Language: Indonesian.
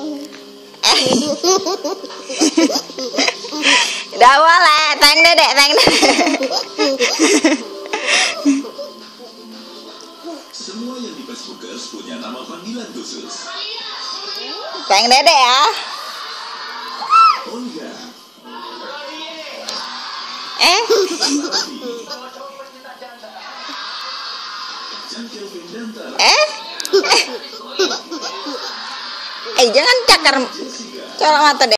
Udah boleh, teng dedek. Semua yang di Facebookers punya nama panggilan khusus. Teng dedek ya. Olga. Jangan cakar colok mata deh.